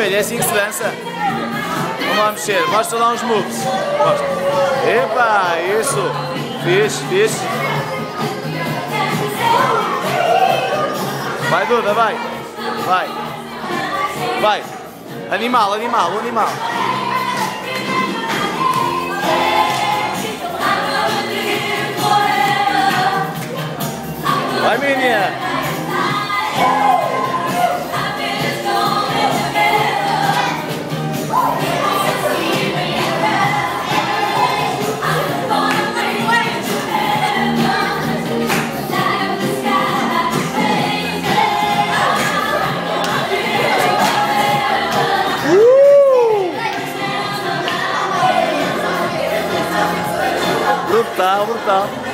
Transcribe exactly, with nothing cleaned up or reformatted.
espelho, é assim que se dança. Vamos lá mexer, mostra lá uns moves. Mostra. Epa, isso. Fixe, fixe. Vai, Duda, vai. Vai. Vai. Animal, animal, animal. Vai, menina. Brutal, brutal.